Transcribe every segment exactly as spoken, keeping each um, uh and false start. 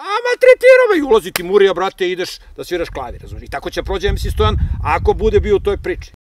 a maltretirao me i ulazi ti Murija, brate, ideš da sviraš klavir, razumiješ? I tako će prođe em ce Stojan ako bude bio u toj priči.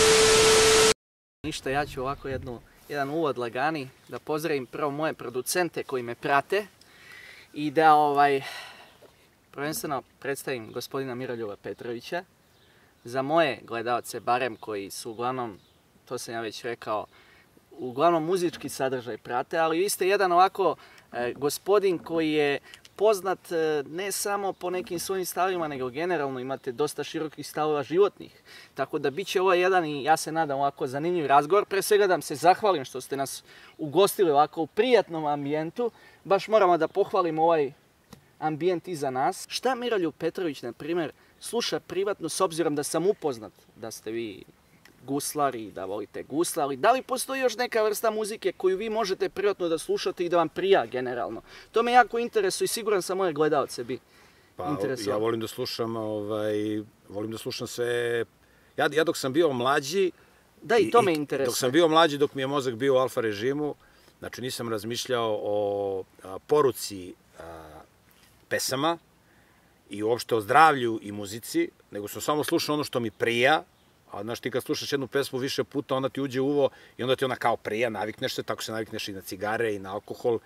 Ništa, ja ću ovako jednu, jedan uvod lagani, da pozdravim prvo moje producente koji me prate i da ovaj, prvenstveno predstavim gospodina Miroljuba Petrovića. Za moje gledalce, barem koji su uglavnom, to sam ja već rekao, uglavnom muzički sadržaj prate, ali vi ste jedan ovako e, gospodin koji je poznat e, ne samo po nekim svojim stavima, nego generalno imate dosta širokih stavova životnih. Tako da bit će ovo jedan i ja se nadam ovako zanimljiv razgovor. Pre svega da vam se zahvalim što ste nas ugostili ovako u prijatnom ambijentu. Baš moramo da pohvalimo ovaj ambijent iza nas. Šta Miroljub Petrović, na primjer, sluša privatno s obzirom da sam upoznat da ste vi guslari, da volite gusla, ali da li postoji još neka vrsta muzike koju vi možete privatno da slušate i da vam prija generalno? To me jako interesuje i siguran sam moje gledalce bi interesovalo. Pa ja volim da slušam, ovaj, volim da slušam sve, ja, ja dok sam bio mlađi, da i to me interesuje. Dok sam bio mlađi, dok mi je mozak bio u alfa režimu, znači nisam razmišljao o a, poruci a, pesama i uopšte o zdravlju i muzici, nego sam samo slušao ono što mi prija. A znaš, ti kad slušaš jednu pesmu više puta, onda ti uđe u uvo i onda ti ona kao prija, navikneš se, tako se navikneš i na cigare i na alkohol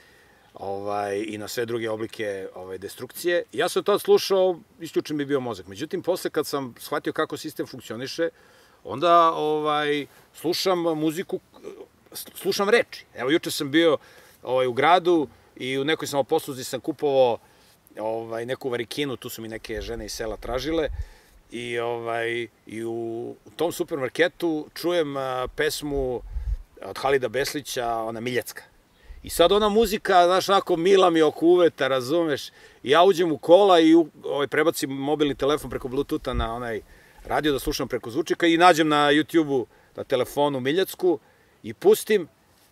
ovaj, i na sve druge oblike ovaj, destrukcije. Ja sam to slušao, isključen mi bio mozak. Međutim, posle kad sam shvatio kako sistem funkcioniše, onda ovaj, slušam muziku, slušam reči. Evo, juče sam bio ovaj, u gradu i u nekoj samoposluzi sam kupovao ovaj, neku varikinu, tu su mi neke žene iz sela tražile. I, ovaj, i u, u tom supermarketu čujem a, pesmu od Halida Beslića, ona Miljacka. I sad ona muzika, znaš, onako mila mi oko uveta, razumeš? I ja uđem u kola i u, ovaj, prebacim mobilni telefon preko Bluetootha na onaj radio da slušam preko zvučnika i nađem na YouTube-u, na telefonu Miljacku i pustim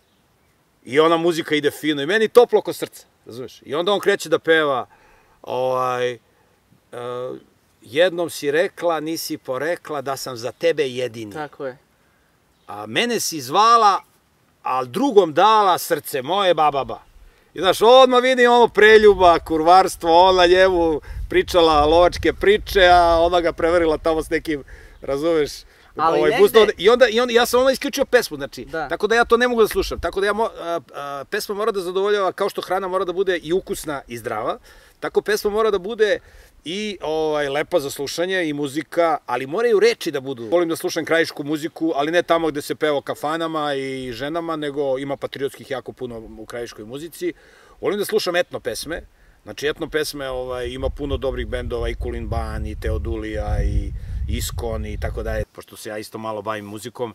i ona muzika ide fino i meni toplo oko srca, razumeš? I onda on kreće da peva ovaj... Uh, jednom si rekla, nisi porekla da sam za tebe jedini. Tako je. A mene si zvala, a drugom dala srce moje bababa. I znaš, odmah vidim ono preljuba, kurvarstvo, ona njemu pričala lovačke priče, a ona ga preverila tamo s nekim, razumeš, ali ovaj, negde... I onda, i onda ja sam onda isključio pesmu, znači, da. Tako da ja to ne mogu da slušam. Tako da ja, mo, a, a, pesma mora da zadovoljava, kao što hrana mora da bude i ukusna i zdrava, tako pesma mora da bude i ovaj, lepa za slušanje i muzika, ali moraju reči da budu. Volim da slušam krajišku muziku, ali ne tamo gde se peva o kafanama i ženama, nego ima patriotskih jako puno u krajiškoj muzici. Volim da slušam etno pesme, znači etno pesme ovaj, ima puno dobrih bendova, i Kulin Ban, i Teodulija, i Iskon, i tako dalje. Pošto se ja isto malo bavim muzikom,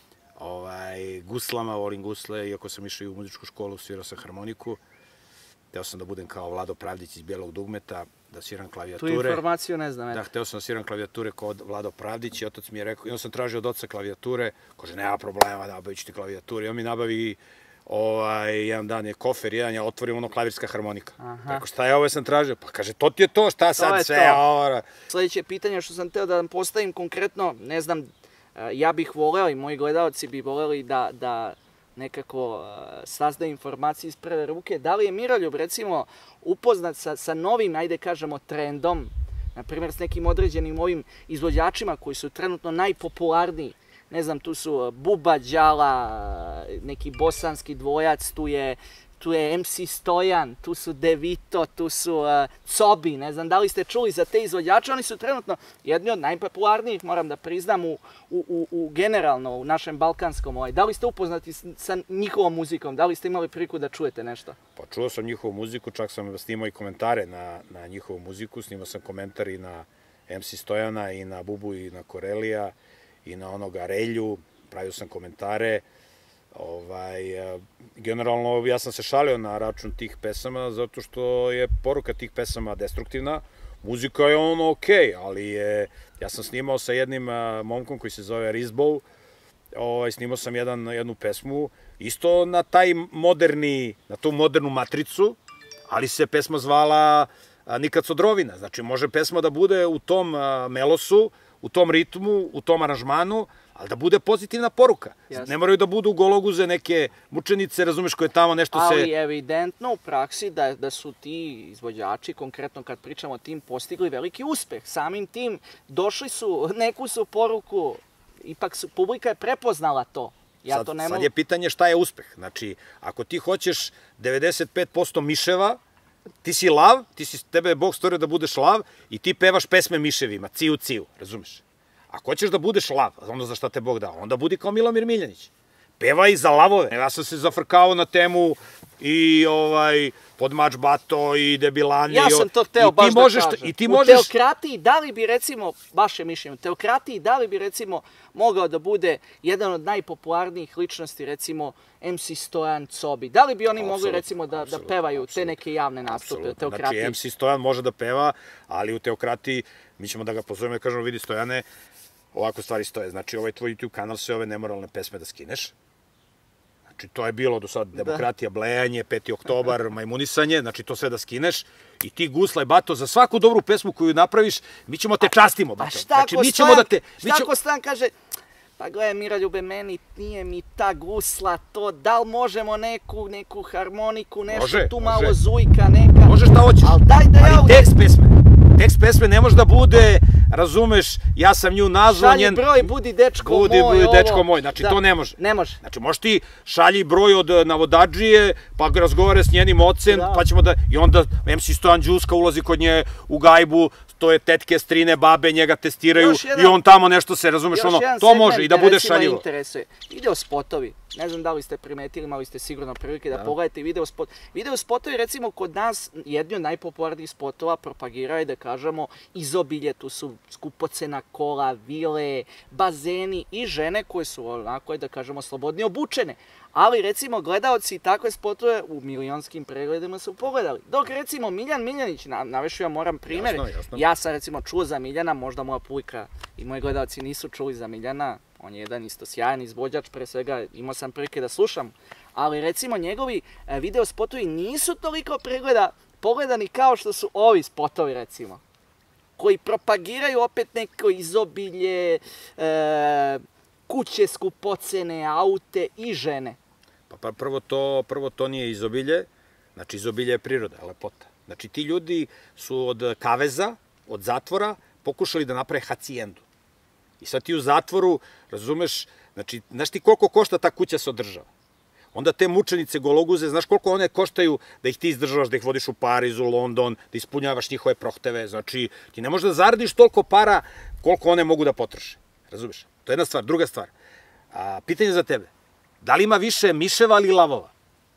ovaj, guslama, volim gusle, iako sam išao i u muzičku školu, svirao sam harmoniku. Hteo sam da budem kao Vlado Pravdić iz Bijelog dugmeta, da sviram klavijature. Tu informaciju ne znam. Da, hteo sam da sviram klavijature kao Vlado Pravdić i otac mi je rekao, i on sam tražio od oca klavijature, kaže, nema problema, nabavit ću ti klavijature. I on mi nabavi, ovaj, jedan dan je kofer, jedan je otvorim ono klavirska harmonika. Tako, šta je ovo sam tražio? Pa kaže, to ti je to, šta sad sve ovo? Sledeće pitanje što sam teo da vam postavim konkretno, ne znam, ja bih voleo i moji gledalci bi voleli da, da nekako saznaju informacije iz prve ruke. Da li je Miroljub, recimo, upoznat sa, sa novim, ajde kažemo, trendom, na primjer s nekim određenim ovim izvođačima koji su trenutno najpopularniji? Ne znam, tu su Buba Đala, neki bosanski dvojac, tu je, tu je em ce Stojan, tu su Devito, tu su uh, Cobi, ne znam da li ste čuli za te izvođače, oni su trenutno jedni od najpopularnijih, moram da priznam, u, u, u generalno u našem balkanskom. Ovaj. Da li ste upoznati sa njihovom muzikom, da li ste imali priliku da čujete nešto? Pa čuo sam njihovu muziku, čak sam snimao i komentare na, na njihovu muziku, snimao sam komentar i na em ce Stojana, i na Bubu, i na Korelija, i na onoga Relju, pravio sam komentare. Ovaj, generalno, ja sam se šalio na račun tih pesama, zato što je poruka tih pesama destruktivna. Muzika je ono okej, ali je, ja sam snimao sa jednim a, momkom koji se zove Rizbol, ovaj, snimao sam jedan, jednu pesmu, isto na taj moderni, na tu modernu matricu, ali se pesma zvala a, Nikad Sodrovina. Znači, može pesma da bude u tom a, melosu, u tom ritmu, u tom aranžmanu, ali da bude pozitivna poruka. Ne moraju da budu gologuze neke mučenice, razumeš, koje tamo nešto se... Ali evidentno u praksi da, da su ti izvođači, konkretno kad pričamo o tim, postigli veliki uspeh. Samim tim došli su, neku su poruku, ipak su, publika je prepoznala to. Ja sad, to ne sad je pitanje šta je uspeh. Znači, ako ti hoćeš devedeset pet posto miševa, ti si lav, ti si, tebe je Bog stvorio da budeš lav i ti pevaš pesme miševima, ciju, ciju, razumeš? Ako hoćeš da budeš lav, onda za šta te Bog dao, onda budi kao Milomir Miljanić. Pevaj za lavove. Ja sam se zafrkao na temu i ovaj Podmač Bato i Debilani. Ja sam to hteo baš da kažem. I ti možeš... U teokratiji, da li bi recimo, vaše mišljenje, u teokratiji, da li bi recimo mogao da bude jedan od najpopularnijih ličnosti, recimo em ce Stojan, Cobi? Da li bi oni mogli recimo da, da pevaju te neke javne nastupe u teokratiji? Znači, em ce Stojan može da peva, ali u teokratiji mi ćemo da ga pozovemo i kažemo, vidi Stojane, ovako stvari stoje. Znači, ovaj tvoj YouTube kanal, sve ove nemoralne pesme da skineš. Znači, to je bilo do sad demokratija, blejanje, peti oktobar, majmunisanje, znači to sve da skineš i ti Guslaj, Bato, za svaku dobru pesmu koju napraviš, mi ćemo te častimo, Bato. A šta ako Stojan, šta ako Stojan kaže, pa gledaj Miroljube, meni nije mi ta gusla to, da li možemo neku, neku harmoniku, nešto tu malo zujka, neka. Može šta hoćeš, ali daj da ja... ali tekst pesme, tekst pesme ne može da bude, razumeš, ja sam nju nazvao njen... Šalji broj, budi dečko moj, Budi, budi dečko moj, znači to ne može. Ne može. Znači možeš ti šalji broj od navodadžije, pa razgovore s njenim ocem, pa ćemo da... I onda em ce Stojan Đuska ulazi kod nje u gajbu, to je tetke, strine, babe, njega testiraju i on tamo nešto se, razumeš, ono, to može i da bude šaljivo. Video spotovi, ne znam da li ste primetili, imali ste sigurno prilike da pogledate video spot. Video spotovi, recimo, kod nas jedni od najpopularnijih spotova propagiraju, da kažemo, izobilje, tu su skupocena kola, vile, bazeni i žene koje su onako, da kažemo, slobodnije obučene. Ali, recimo, gledaoci takve spotove u milionskim pregledima su pogledali. Dok, recimo, Miljan Miljanić, navešu ja moram primjer, ja sam, recimo, čuo za Miljana, možda moja publika i moji gledaoci nisu čuli za Miljana, on je jedan isto sjajan izvođač, pre svega imao sam prilike da slušam, ali, recimo, njegovi video spotovi nisu toliko pregleda, pogledani kao što su ovi spotovi, recimo, koji propagiraju opet neko izobilje, e, kuće skupocene, aute i žene. Pa prvo to, prvo to nije izobilje, znači izobilje je priroda, lepota. Znači ti ljudi su od kaveza, od zatvora, pokušali da naprave hacijendu. I sad ti u zatvoru, razumeš, znači, znaš ti koliko košta ta kuća se održava? Onda te mučenice gologuze, znaš koliko one koštaju da ih ti izdržavaš, da ih vodiš u Pariz, u London, da ispunjavaš njihove prohteve, znači ti ne možeš da zaradiš toliko para koliko one mogu da potroše, razumeš? To je jedna stvar. Druga stvar, a, pitanje za tebe, da li ima više miševa ili lavova?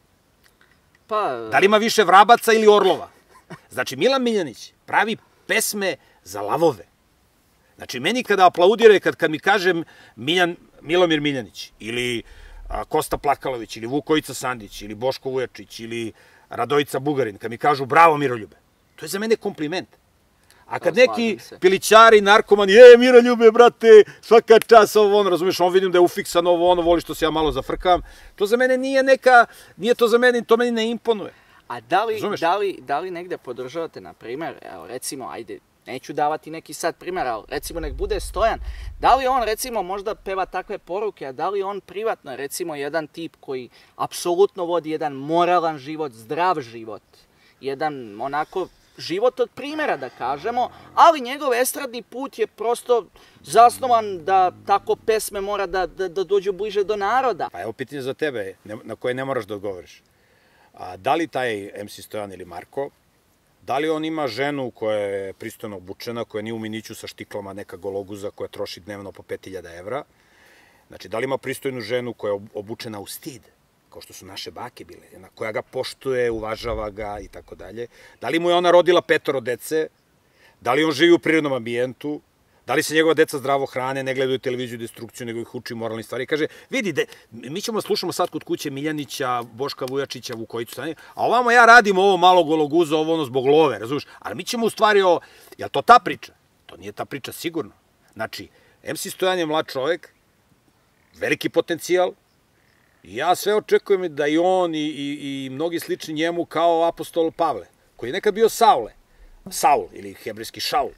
Pa... Da li ima više vrabaca ili orlova? Znači, Milan Miljanić pravi pesme za lavove. Znači, meni kada aplaudiraju, kad, kad mi kažem Miljan, Milomir Miljanić, ili a, Kosta Plakalović, ili Vukojica Sandić, ili Boško Vujačić, ili Radojica Bugarin, kad mi kažu bravo Miroljube, to je za mene kompliment. A kad neki pilićari, narkomani, je, Miroljube, brate, svaka čas ovo, ono, razumiješ, on vidim da je ufiksan ovo, ono, voli što se ja malo zafrkam, to za mene nije neka, nije to za mene, to meni ne imponuje. A da li, da li, da li negde podržavate, na primjer, evo, recimo, ajde, neću davati neki sad primjer, ali recimo nek bude Stojan, da li on recimo možda peva takve poruke, a da li on privatno je recimo jedan tip koji apsolutno vodi jedan moralan život, zdrav život, jedan onako život od primjera da kažemo, ali njegov estradni put je prosto zasnovan da tako pesme mora da, da, da dođu bliže do naroda. Pa evo pitanje za tebe, na koje ne moraš da odgovoriš. A, da li taj em ce Stojan ili Marko, da li on ima ženu koja je pristojno obučena, koja nije u miniću sa štiklama, neka gologuza koja troši dnevno po pet hiljada evra? Znači, da li ima pristojnu ženu koja je obučena u stid, kao što su naše bake bile, koja ga poštuje, uvažava ga i tako dalje? Da li mu je ona rodila petoro dece? Da li on živi u prirodnom ambijentu? Da li se njegova deca zdravo hrane, ne gledaju televiziju i destrukciju, nego ih uči moralne stvari? Kaže, vidi, de, mi ćemo slušamo sad kod kuće Miljanića, Boška Vujačića, Vukojicu, a ovamo ja radim ovo malo gologuza, ovo ono zbog love, razumiješ? Ali mi ćemo u stvari o... Je li to ta priča? To nije ta priča sigurno. Znači, em ce Stojan je mlad čovek, veliki potencijal, i ja sve očekujem da i on i, i, i mnogi slični njemu kao apostol Pavle, koji je nekad bio Saule, Saul ili hebrejski Šaul,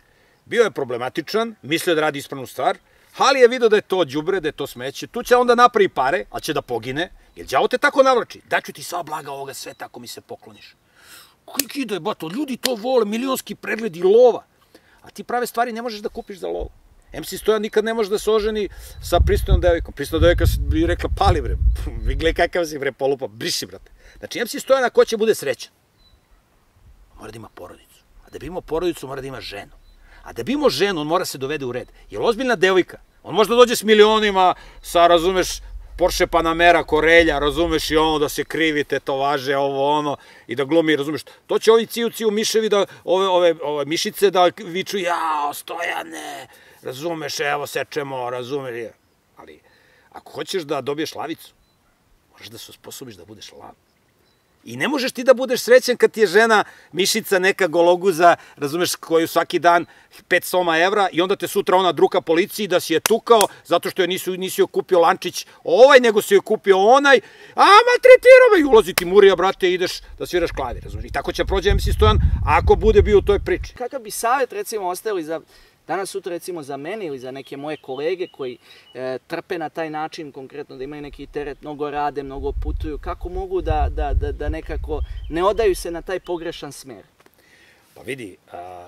bio je problematičan, mislio da radi ispravnu stvar, ali je vidio da je to đubre, da je to smeće, tu će onda napravi pare, ali će da pogine, jer đavo te tako navlači. Daću ti sva blaga ovoga sveta ako mi se pokloniš. Koji ide, bato, ljudi to vole, milionski pregledi, lova. A ti prave stvari ne možeš da kupiš za lovu. em ce Stojan nikad ne može da se oženi sa pristojnom devojkom. Pristojna devojka bi rekla, pali bre, vi gledaj kakav si bre polupa, briši brate. Znači em ce Stojan ako će bude srećan, mora da ima porodicu. A da bi imao porodicu mora da ima ženu. A da bi imao ženu, on mora se dovede u red. Jer ozbiljna devojka, on može da dođe s milionima, sa, razumeš, Porsche Panamera, Korelja, razumeš, i ono da se krivi, tetovaže, ovo ono, i da glumi, razumeš. To će ovi ciju, ciju miševi, da, ove, ove, ove mišice da viču, jao, Stojane, razumeš, evo, sečemo, razumeš. Ali, ako hoćeš da dobiješ lavicu, moraš da se osposobiš da budeš lav. I ne možeš ti da budeš srećan kad ti je žena mišica neka gologuza, razumeš, koju svaki dan pet soma evra i onda te sutra ona druka policiji da si je tukao zato što je nisu, nisi joj kupio lančić ovaj, nego si joj kupio onaj, a maltretirao me i ulazi ti murija, brate, i ideš da sviraš klavir, razumeš. I tako će prođe em ce Stojan ako bude bio u toj priči. Kakav bi savjet, recimo, ostavili za danas sutra, recimo, za mene ili za neke moje kolege koji e, trpe na taj način, konkretno da imaju neki teret, mnogo rade, mnogo putuju, kako mogu da, da, da, da nekako ne odaju se na taj pogrešan smer? Pa vidi, a,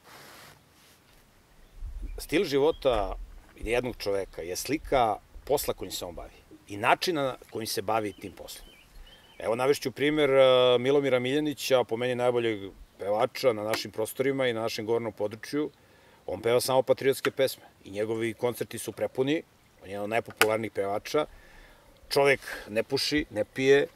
stil života jednog čoveka je slika posla kojim se on bavi i načina kojim se bavi tim poslom. Evo, navešću primer Milomira Miljanića, po meni najboljeg pevača na našim prostorima i na našem govornom području. On peva samo patriotske pesme i njegovi koncerti su prepuni, on je jedan od najpopularnijih pevača. Čovek ne puši, ne pije,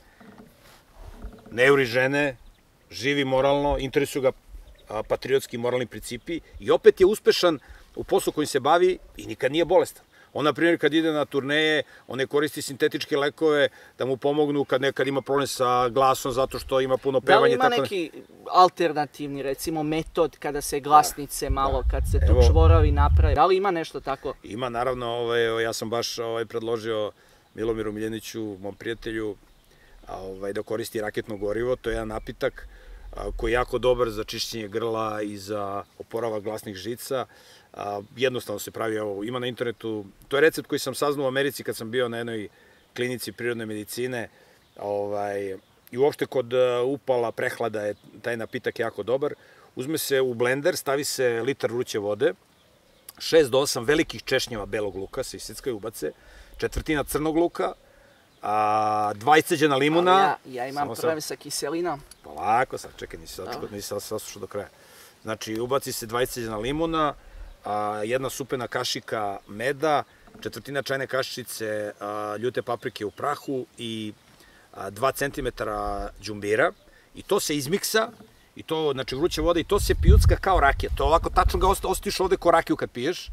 ne juri žene, živi moralno, interesuju ga patriotski moralni principi i opet je uspešan u poslu kojim se bavi i nikad nije bolestan. On, na primjer, kad ide na turneje, on ne koristi sintetičke lekove da mu pomognu kad nekad ima problem sa glasom zato što ima puno pevanja. Da li ima neki alternativni, recimo, metod kada se glasnice malo, kad se tu čvorovi naprave? Da li ima nešto tako? Ima, naravno. Ja sam baš predložio Milomiru Miljaniću, mom prijatelju, da koristi raketno gorivo. To je jedan napitak koji je jako dobar za čišćenje grla i za oporavak glasnih žica. Jednostavno se pravi, evo, ima na internetu, to je recept koji sam saznao u Americi kad sam bio na jednoj klinici prirodne medicine i uopšte kod upala, prehlada je taj napitak jako dobar. Uzme se u blender, stavi se litar vruće vode, šest do osam velikih češnjeva belog luka se isickaju, ubace, četvrtina crnog luka, dva isceđena limuna. Ja imam problem sa kiselinom. Polako sad, čekaj, nisi saslušao do kraja. Znači, ubaci se dva isceđena limuna, jedna supena kašika meda, četvrtina čajne kašičice ljute paprike u prahu i dva centimetra đumbira. I to se izmiksa, i to, znači, vruće voda, i to se pijucka kao rakija. To ovako tačno ga osjetiš ovde ko rakiju kad piješ.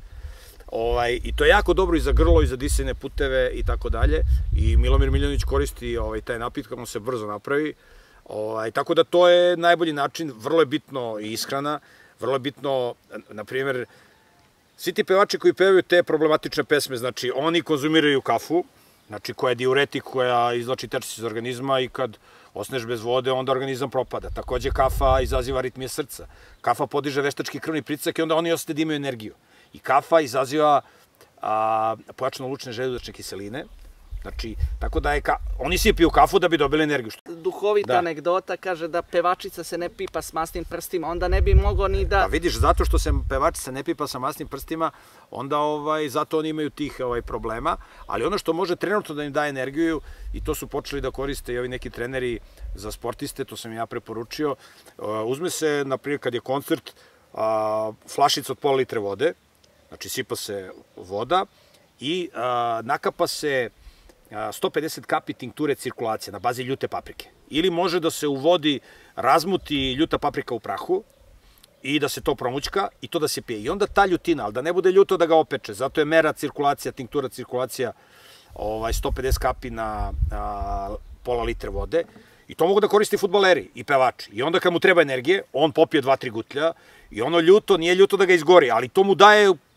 I to je jako dobro i za grlo, i za disajne puteve, i tako dalje. I Milomir Miljanić koristi taj napitak, on se brzo napravi. Tako da to je najbolji način, vrlo je bitno i ishrana, vrlo je bitno, na primjer, svi ti pevači koji pevaju te problematične pesme, znači, oni konzumiraju kafu, znači, koja je diuretik, koja izlači tečice iz organizma i kad osneš bez vode, onda organizam propada. Takođe, kafa izaziva ritmije srca. Kafa podiže veštački krvni pritisak i onda oni osete da imaju energiju. I kafa izaziva pojačano lučne želudačne kiseline. Znači, tako da je, oni svi piju kafu da bi dobili energiju. Duhovita anegdota kaže da pevačica se ne pipa s masnim prstima, onda ne bi mogo ni da... Pa vidiš, zato što se pevačica ne pipa sa masnim prstima, onda zato oni imaju tih problema, ali ono što može trenutno da im daje energiju, i to su počeli da koriste i ovi neki treneri za sportiste, to sam ja preporučio, uzme se, na primjer, kad je koncert, flašica od pola litre vode, znači sipa se voda i nakapa se sto pedeset kapi tinkture cirkulacije na bazi ljute paprike. Ili može da se u vodi razmuti ljuta paprika u prahu i da se to promućka i to da se pije. I onda ta ljutina, ali da ne bude ljuto da ga opeče, zato je mera cirkulacija, tinktura cirkulacija sto pedeset kapi na pola litre vode. I to mogu da koristi fudbaleri i pevači. I onda kad mu treba energije, on popije dva, tri gutlja i ono ljuto, nije ljuto da ga izgori, ali to mu daje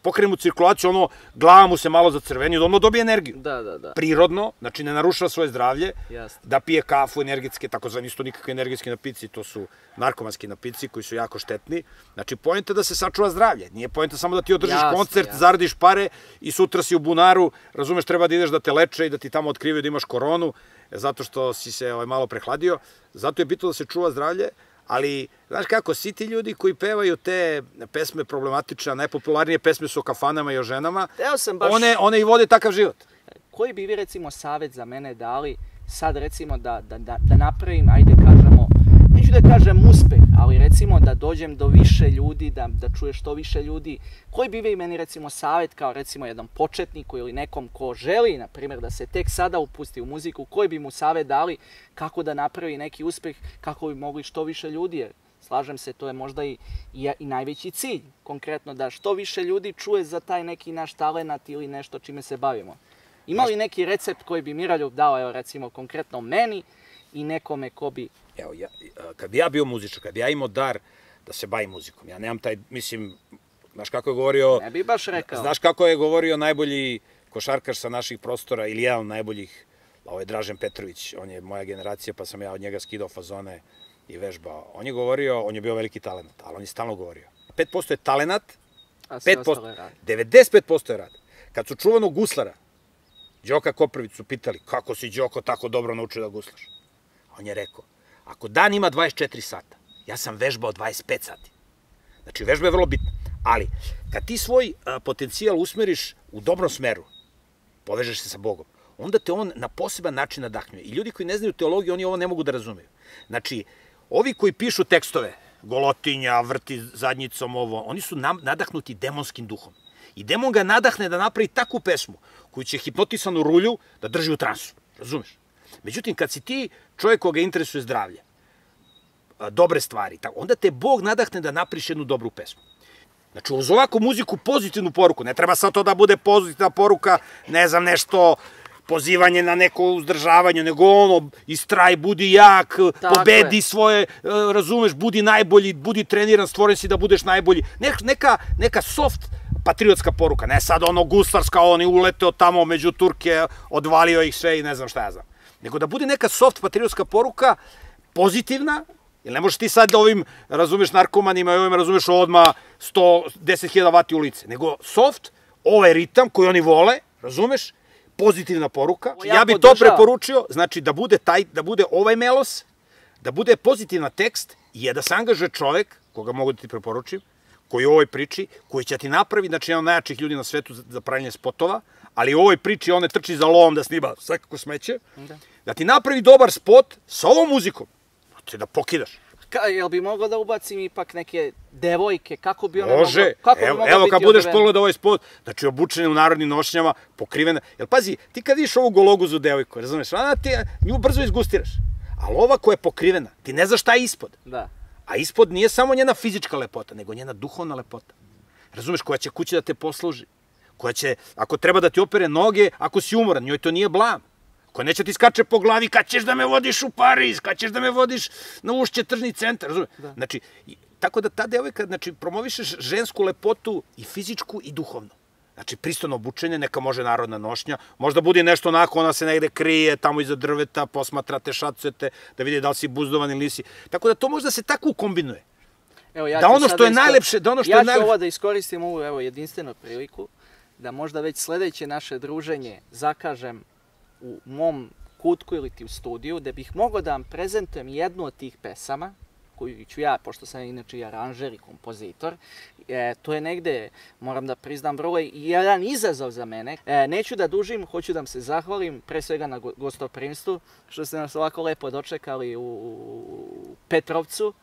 pokrene mu cirkulaciju, ono, glava mu se malo zacrveni, ono dobije energiju. Da, da, da. Prirodno, znači ne narušava svoje zdravlje, Jasne. da pije kafu, energetske, takozvani isto nikakve energetski napici, to su narkomanski napici koji su jako štetni. Znači, poenta da se sačuva zdravlje. Nije poenta samo da ti održiš Jasne, koncert, jasne. zaradiš pare i sutra si u bunaru, razumeš, treba da ideš da te leče i da ti tamo otkrivaju da imaš koronu, zato što si se ovaj, malo prehladio. Zato je bitno da se čuva zdravlje. Ali, znaš kako, svi ti ljudi koji pevaju te pesme problematične, najpopularnije pesme su o kafanama i o ženama, Teo sam baš... one, one i vode takav život. Koji bi vi recimo savjet za mene dali sad recimo da, da, da, da napravim, ajde kažemo, neću da kažem uspeh, ali recimo da dođem do više ljudi, da, da čuje što više ljudi. Koji bi vi meni recimo savjet kao recimo jednom početniku ili nekom ko želi, na primjer, da se tek sada upusti u muziku, koji bi mu savjet dali kako da napravi neki uspeh, kako bi mogli što više ljudi, jer slažem se, to je možda i, i, i najveći cilj, konkretno da što više ljudi čuje za taj neki naš talenat ili nešto čime se bavimo. Ima li neki recept koji bi Miroljub dao, evo recimo konkretno meni i nekome ko bi... Evo, ja, kad bi ja bio muzičar, kad bi ja imao dar da se bavim muzikom, ja nemam taj, mislim, znaš kako je govorio... Ne bi baš rekao. Znaš kako je govorio najbolji košarkaš sa naših prostora, ili jedan od najboljih, ovaj Dražen Petrović, on je moja generacija, pa sam ja od njega skidao fazone i vežbao. On je govorio, on je bio veliki talent, ali on je stalno govorio. pet posto je talenat, A sve pet posto, ostalo je rad. devedeset pet posto je rad. Kad su čuvanog guslara, Đoka Koprivić su pitali, kako si Đoko tako dobro naučio da guslaš? On je rekao, ako dan ima dvadeset četiri sata, ja sam vežbao dvadeset pet sati. Znači, vežba je vrlo bitna. Ali, kad ti svoj a, potencijal usmeriš u dobrom smeru, povežeš se sa Bogom, onda te on na poseban način nadahnjuje. I ljudi koji ne znaju teologiju, oni ovo ne mogu da razumeju. Znači, ovi koji pišu tekstove, golotinja, vrti zadnjicom ovo, oni su nam, nadahnuti demonskim duhom. I demon ga nadahne da napravi takvu pesmu koju će hipnotisanu rulju da drži u transu. Razumeš? Međutim, kad si ti čovjek koga interesuje zdravlje, dobre stvari, onda te Bog nadahne da napriš jednu dobru pesmu. Znači, uz ovakvu muziku pozitivnu poruku, ne treba sad to da bude pozitivna poruka, ne znam, nešto pozivanje na neko uzdržavanje, nego ono, istraj, budi jak, tako pobedi je. Svoje, razumeš, budi najbolji, budi treniran, stvoren si da budeš najbolji. Neka, neka soft patriotska poruka, ne sad ono guslarska, on je uleteo tamo među Turke, odvalio ih sve i ne znam šta ja znam. Nego da bude neka soft patriotska poruka, pozitivna, jer ne možeš ti sad ovim, razumeš, narkomanima i ovim, razumeš, odmah sto deset hiljada vati u lice. Nego soft, ovaj ritam koji oni vole, razumeš, pozitivna poruka. Ja, ja bi to preporučio, znači da bude, taj, da bude ovaj melos, da bude pozitivna tekst i je da se angažuje čovek, koga mogu da ti preporučim, koji u ovoj priči, koji će ti napravi, znači jedan od najjačih ljudi na svetu za pravljanje spotova, ali u ovoj priči on ne trči za lovom da snima svakako smeće, da, da ti napravi dobar spot sa ovom muzikom, znači da pokidaš. Ka, jel bi mogao da ubacim ipak neke devojke, kako bi one Može, moglo, kako evo, bi moglo evo biti kad budeš odevene? pogledao ovaj spot, znači obučene u narodnim nošnjama, pokrivene, jel pazi, ti kad vidiš ovu gologuzu devojku, razumeš, ona ti, nju brzo izgustiraš, ali ova koja je pokrivena, ti ne znaš šta je ispod. Da. A ispod nije samo njena fizička lepota, nego njena duhovna lepota. Razumeš, koja će kući da te posluži, koja će, ako treba da ti opere noge, ako si umoran, njoj to nije blam. Koja neće ti skače po glavi, kad ćeš da me vodiš u Pariz, kad ćeš da me vodiš na ušće tržni centar, razumeš? Da. Znači, tako da ta devojka, znači, promovišeš žensku lepotu i fizičku i duhovnu. Znači, pristojno obučenje, neka može narodna nošnja, možda bude nešto onako, ona se negde krije, tamo iza drveta, posmatrate, šacujete, da vidi da li si buzdovan ili nisi. Tako da to možda se tako ukombinuje. Evo, ja da ono što je najlepše, da ono što ja je najlepše... ću ovo da iskoristim ovu, evo, jedinstvenu priliku, da možda već sledeće naše druženje zakažem u mom kutku ili ti u studiju, da bih mogao da vam prezentujem jednu od tih pesama, koju ću ja, pošto sam inače i aranžer i kompozitor, e, to je negde, moram da priznam, vrlo i jedan izazov za mene. E, neću da dužim, hoću da vam se zahvalim, pre svega na gostoprimstvu, što ste nas ovako lepo dočekali u, u Petrovcu.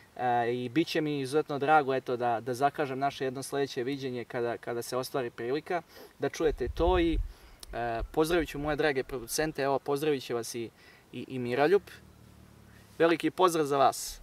E, I bit će mi izuzetno drago eto, da, da zakažem naše jedno sledeće viđenje kada, kada se ostvari prilika, da čujete to i e, pozdravit ću moje drage producente, evo pozdravit će vas i, i, i Miroljub. Veliki pozdrav za vas.